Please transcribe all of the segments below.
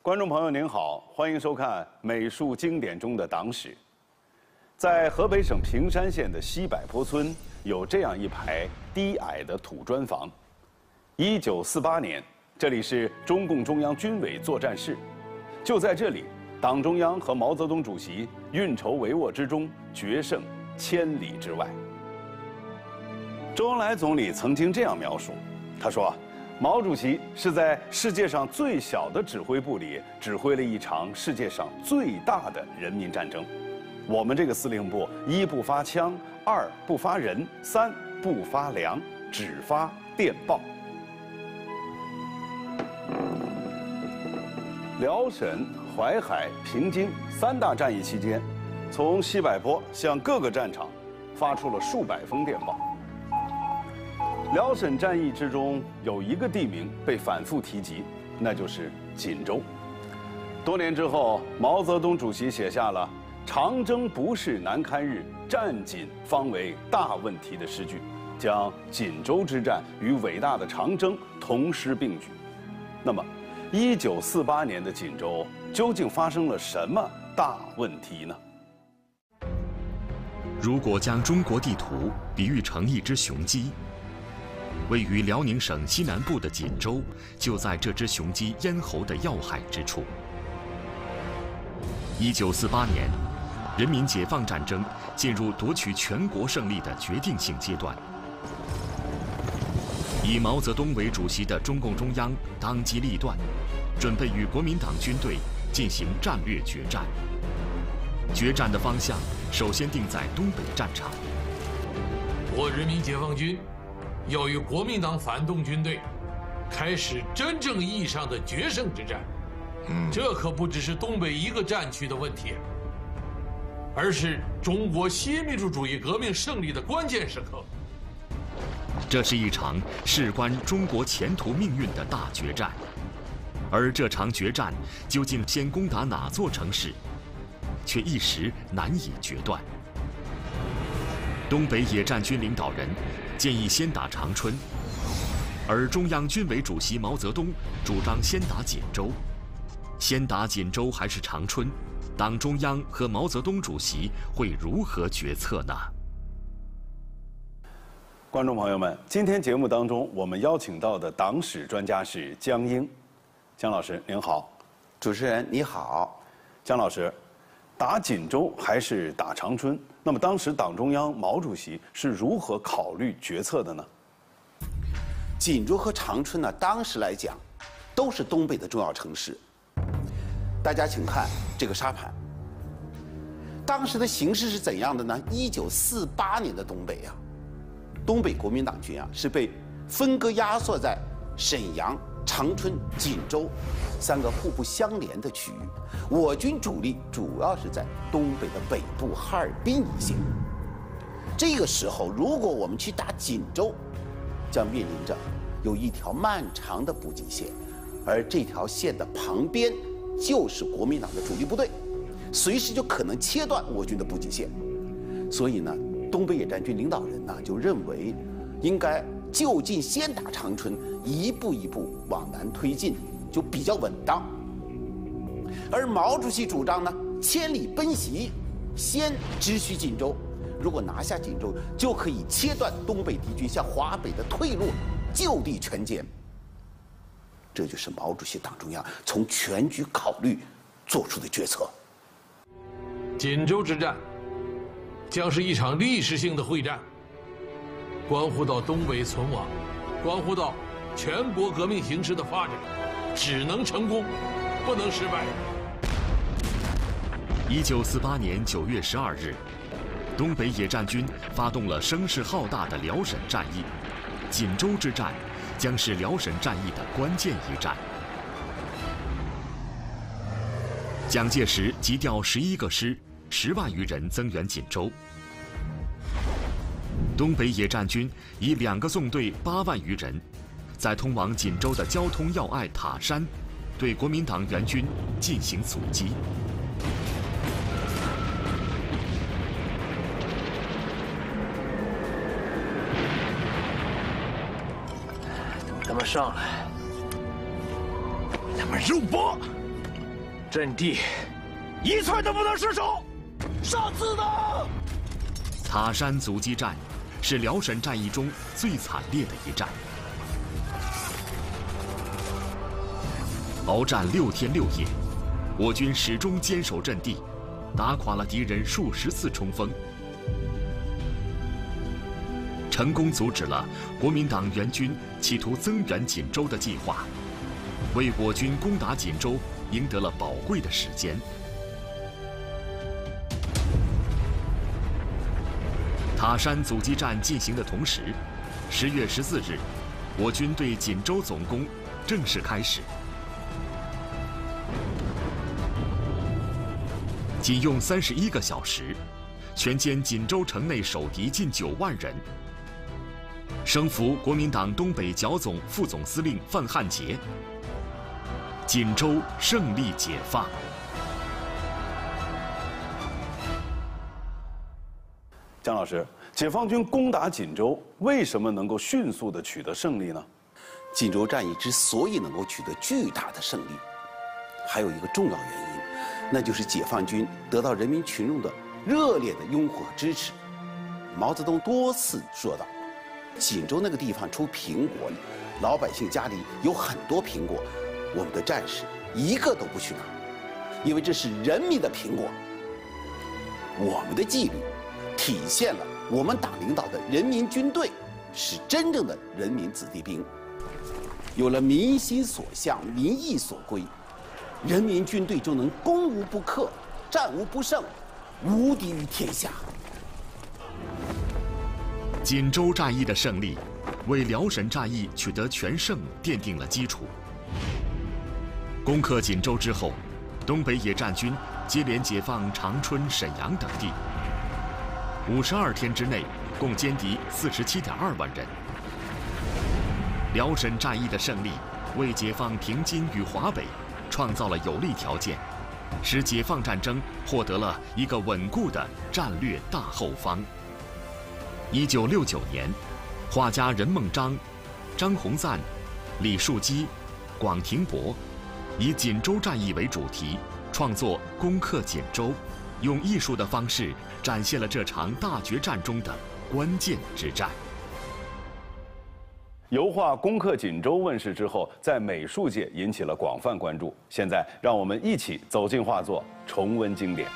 观众朋友您好，欢迎收看美术经典中的党史。在河北省平山县的西柏坡村，有这样一排低矮的土砖房。1948年，这里是中共中央军委作战室。就在这里，党中央和毛泽东主席运筹帷幄之中，决胜千里之外。周恩来总理曾经这样描述，他说：“毛主席是在世界上最小的指挥部里指挥了一场世界上最大的人民战争。我们这个司令部一不发枪，二不发人，三不发粮，只发电报。”辽沈、淮海、平津3大战役期间，从西柏坡向各个战场发出了数百封电报。辽沈战役之中有一个地名被反复提及，那就是锦州。多年之后，毛泽东主席写下了“长征不是难堪日，战锦方为大问题”的诗句，将锦州之战与伟大的长征同时并举。那么，1948年的锦州究竟发生了什么大问题呢？ 如果将中国地图比喻成一只雄鸡，位于辽宁省西南部的锦州，就在这只雄鸡咽喉的要害之处。1948年，人民解放战争进入夺取全国胜利的决定性阶段。以毛泽东为主席的中共中央当机立断，准备与国民党军队进行战略决战。决战的方向首先定在东北战场。 我人民解放军要与国民党反动军队开始真正意义上的决胜之战。这可不只是东北一个战区的问题，而是中国新民主主义革命胜利的关键时刻。 这是一场事关中国前途命运的大决战，而这场决战究竟先攻打哪座城市，却一时难以决断。东北野战军领导人建议先打长春，而中央军委主席毛泽东主张先打锦州。先打锦州还是长春？党中央和毛泽东主席会如何决策呢？ 观众朋友们，今天节目当中我们邀请到的党史专家是江英。江老师您好。 主持人你好。 江老师，打锦州还是打长春？那么当时党中央毛主席是如何考虑决策的呢？ 锦州和长春呢，当时来讲都是东北的重要城市。大家请看这个沙盘。当时的形势是怎样的呢？1948年的东北啊，东北国民党军啊是被分割压缩在沈阳、长春、锦州3个互不相连的区域。我军主力主要是在东北的北部哈尔滨一线。这个时候，如果我们去打锦州，将面临着有一条漫长的补给线，而这条线的旁边就是国民党的主力部队，随时就可能切断我军的补给线。所以呢，东北野战军领导人呢就认为，应该就近先打长春，一步一步往南推进，就比较稳当。而毛主席主张呢，千里奔袭，先直取锦州。如果拿下锦州，就可以切断东北敌军向华北的退路，就地全歼。这就是毛主席党中央从全局考虑做出的决策。 锦州之战将是一场历史性的会战，关乎到东北存亡，关乎到全国革命形势的发展，只能成功，不能失败。 1948年9月12日，东北野战军发动了声势浩大的辽沈战役，锦州之战将是辽沈战役的关键一战。蒋介石急调11个师，10万余人增援锦州。东北野战军以2个纵队8万余人，在通往锦州的交通要隘塔山，对国民党援军进行阻击。 他们上来，他们肉搏， 阵地一寸都不能失手，上刺的。 塔山阻击战是辽沈战役中最惨烈的一战，鏖战6天6夜，我军始终坚守阵地，打垮了敌人数十次冲锋，成功阻止了国民党援军企图增援锦州的计划，为我军攻打锦州赢得了宝贵的时间。塔山阻击战进行的同时，10月14日，我军对锦州总攻正式开始。仅用31个小时，全歼锦州城内守敌近9万人，生俘国民党东北剿总副总司令范汉杰。锦州胜利解放。 姜老师，解放军攻打锦州，为什么能够迅速地取得胜利呢？ 锦州战役之所以能够取得巨大的胜利，还有一个重要原因，那就是解放军得到人民群众的热烈的拥护和支持。毛泽东多次说道，锦州那个地方出苹果，老百姓家里有很多苹果，我们的战士一个都不去拿，因为这是人民的苹果。我们的纪律体现了我们党领导的人民军队是真正的人民子弟兵，有了民心所向、民意所归，人民军队就能攻无不克、战无不胜，无敌于天下。 锦州战役的胜利，为辽沈战役取得全胜奠定了基础。攻克锦州之后，东北野战军接连解放长春、沈阳等地。52天之内，共歼敌47.2万人。辽沈战役的胜利，为解放平津与华北创造了有利条件，使解放战争获得了一个稳固的战略大后方。1969年，画家任孟章、张鸿赞、李树基、广廷博以锦州战役为主题，创作《攻克锦州》，用艺术的方式展现了这场大决战中的关键之战。 油画《攻克锦州》问世之后，在美术界引起了广泛关注。现在，让我们一起走进画作，重温经典。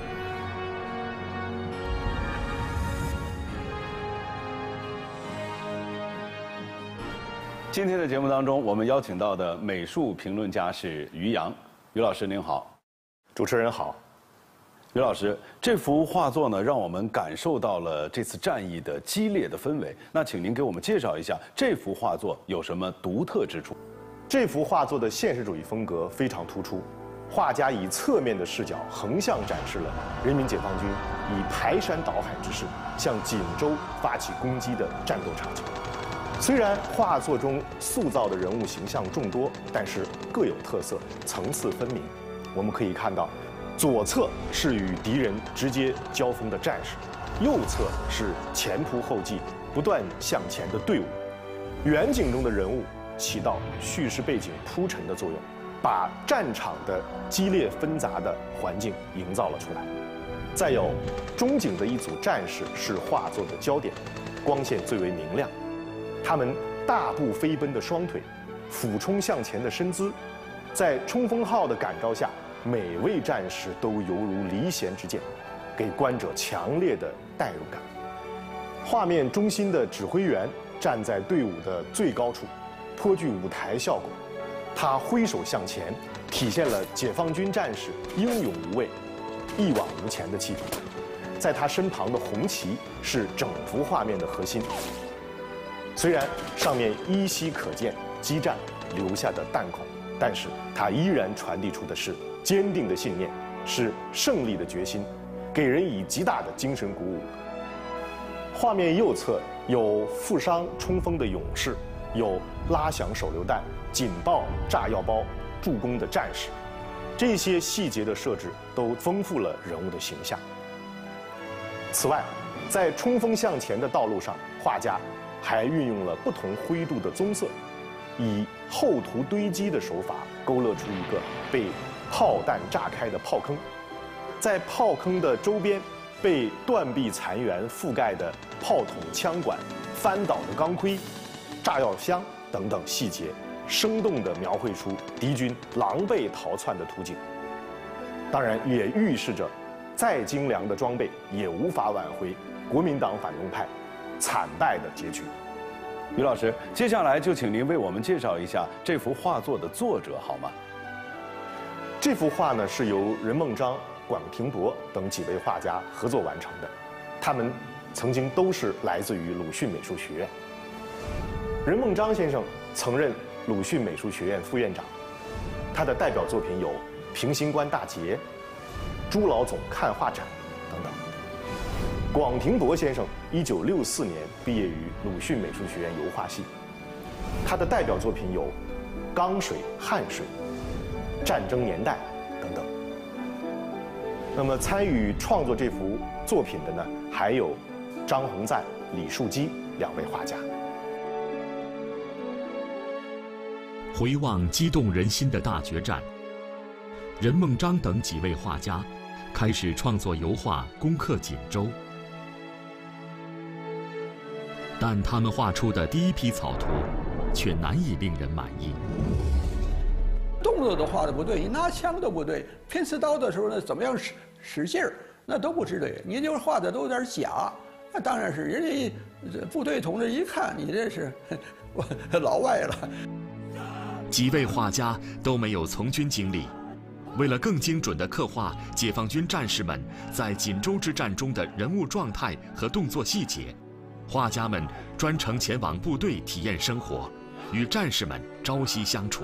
今天的节目当中，我们邀请到的美术评论家是于洋。于老师您好。 主持人好。 于老师，这幅画作呢，让我们感受到了这次战役的激烈的氛围。那请您给我们介绍一下这幅画作有什么独特之处？ 这幅画作的现实主义风格非常突出，画家以侧面的视角横向展示了人民解放军以排山倒海之势向锦州发起攻击的战斗场景。虽然画作中塑造的人物形象众多，但是各有特色，层次分明。我们可以看到，左侧是与敌人直接交锋的战士，右侧是前仆后继、不断向前的队伍。远景中的人物起到叙事背景铺陈的作用，把战场的激烈纷杂的环境营造了出来。再有，中景的一组战士是画作的焦点，光线最为明亮。他们大步飞奔的双腿，俯冲向前的身姿，在冲锋号的感召下，每位战士都犹如离弦之箭，给观者强烈的代入感。画面中心的指挥员站在队伍的最高处，颇具舞台效果。他挥手向前，体现了解放军战士英勇无畏、一往无前的气魄。在他身旁的红旗是整幅画面的核心。虽然上面依稀可见激战留下的弹孔，但是它依然传递出的是坚定的信念，是胜利的决心，给人以极大的精神鼓舞。画面右侧有负伤冲锋的勇士，有拉响手榴弹、警报、炸药包助攻的战士，这些细节的设置都丰富了人物的形象。此外，在冲锋向前的道路上，画家还运用了不同灰度的棕色，以厚涂堆积的手法勾勒出一个被炮弹炸开的炮坑，在炮坑的周边被断壁残垣覆盖的炮筒、枪管、翻倒的钢盔、炸药箱等等细节，生动地描绘出敌军狼狈逃窜的图景。当然，也预示着再精良的装备也无法挽回国民党反动派惨败的结局。 于老师，接下来就请您为我们介绍一下这幅画作的作者好吗？ 这幅画呢是由任梦章、广廷博等几位画家合作完成的，他们曾经都是来自于鲁迅美术学院。任梦章先生曾任鲁迅美术学院副院长，他的代表作品有《平型关大捷》《朱老总看画展》等等。广廷博先生1964年毕业于鲁迅美术学院油画系，他的代表作品有《钢水》《汗水》《战争年代》等等。那么参与创作这幅作品的呢，还有张鸿赞、李树基两位画家。 回望激动人心的大决战，任梦章等几位画家开始创作油画攻克锦州。但他们画出的第一批草图，却难以令人满意。 动作都画的不对，你拿枪都不对，拼刺刀的时候呢，怎么样使劲儿，那都不是对，你就是画的都有点假。那当然是人家部队同志一看你这是老外了。 几位画家都没有从军经历，为了更精准地刻画解放军战士们在锦州之战中的人物状态和动作细节，画家们专程前往部队体验生活，与战士们朝夕相处。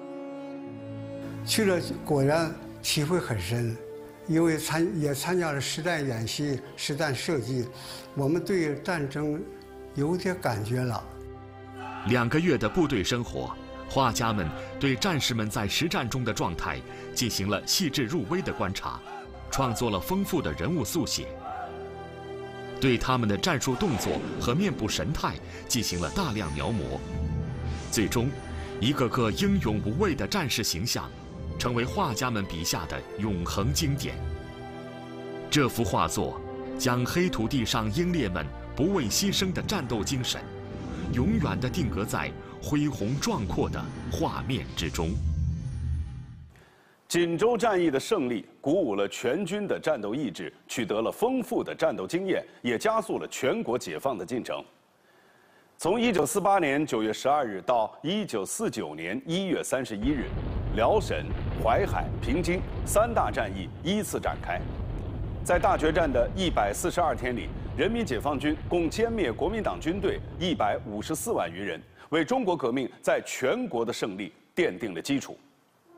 去了果然体会很深，因为也参加了实弹演习、实弹射击，我们对战争有点感觉了。 2个月的部队生活，画家们对战士们在实战中的状态进行了细致入微的观察，创作了丰富的人物速写，对他们的战术动作和面部神态进行了大量描摹。最终，一个个英勇无畏的战士形象成为画家们笔下的永恒经典。这幅画作将黑土地上英烈们不畏牺牲的战斗精神，永远地定格在恢宏壮阔的画面之中。 锦州战役的胜利鼓舞了全军的战斗意志，取得了丰富的战斗经验，也加速了全国解放的进程。从1948年9月12日到1949年1月31日，辽沈、淮海、平津3大战役依次展开。在大决战的142天里，人民解放军共歼灭国民党军队154万余人，为中国革命在全国的胜利奠定了基础。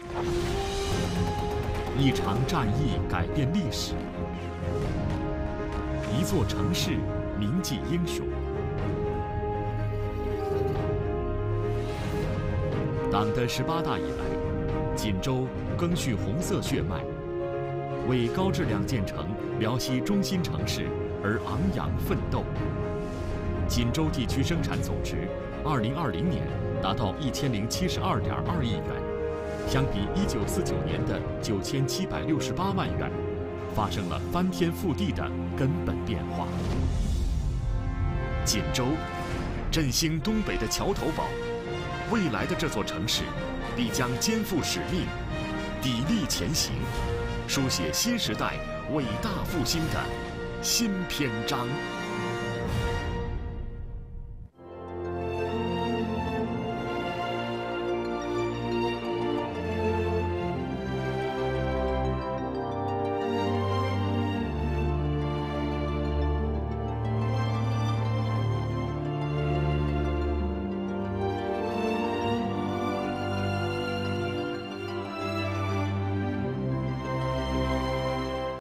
一场战役改变历史，一座城市铭记英雄。党的18大以来，锦州赓续红色血脉，为高质量建成辽西中心城市而昂扬奋斗。锦州地区生产总值2020年达到1072.2亿元，相比1949年的9768万元，发生了翻天覆地的根本变化。锦州，振兴东北的桥头堡，未来的这座城市必将肩负使命，砥砺前行，书写新时代伟大复兴的新篇章。